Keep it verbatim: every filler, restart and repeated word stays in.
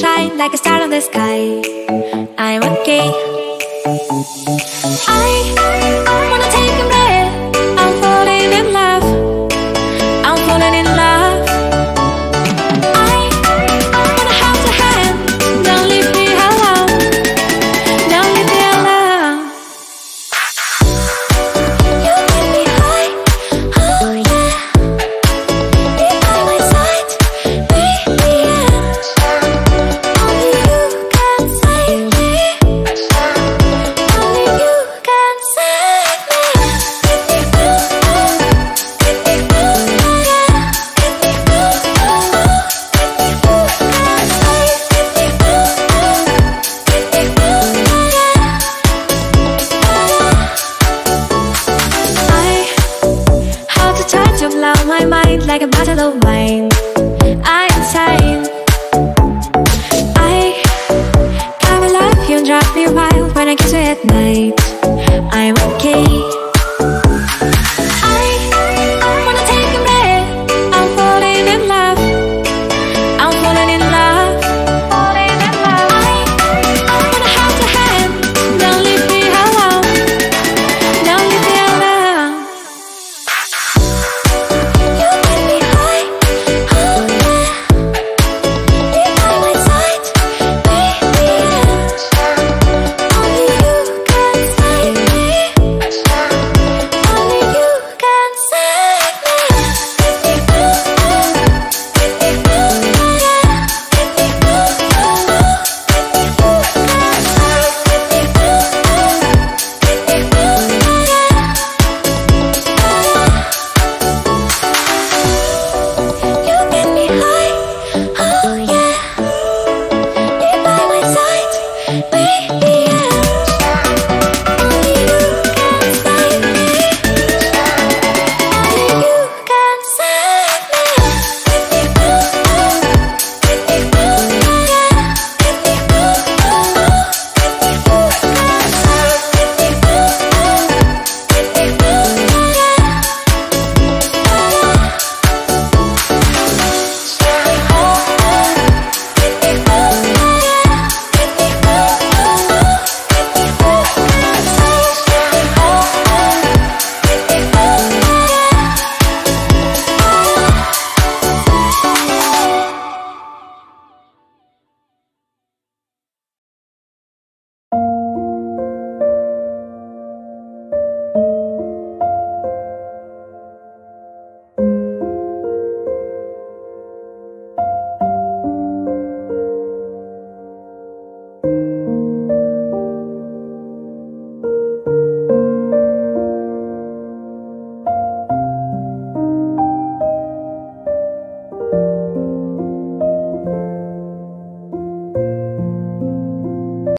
shine like a star on the sky. I'm okay. I wanna take a breath. I'm falling in love. I'm falling in love. I wanna hold your hand. Don't leave me alone. Don't leave me alone. You make me high. Oh yeah. You're by my side. Baby, only you can save me. Only you can save me. I how to touch of love, my mind like a bottle of wine.